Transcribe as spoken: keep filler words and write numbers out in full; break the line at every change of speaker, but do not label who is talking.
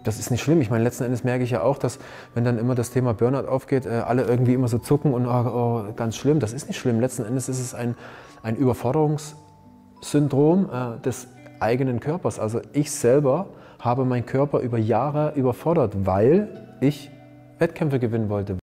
das ist nicht schlimm. Ich meine, letzten Endes merke ich ja auch, dass, wenn dann immer das Thema Burnout aufgeht, äh, alle irgendwie immer so zucken und oh, oh, ganz schlimm. Das ist nicht schlimm. Letzten Endes ist es ein, ein Überforderungssyndrom äh, des eigenen Körpers. Also ich selber habe meinen Körper über Jahre überfordert, weil ich Wettkämpfe gewinnen wollte.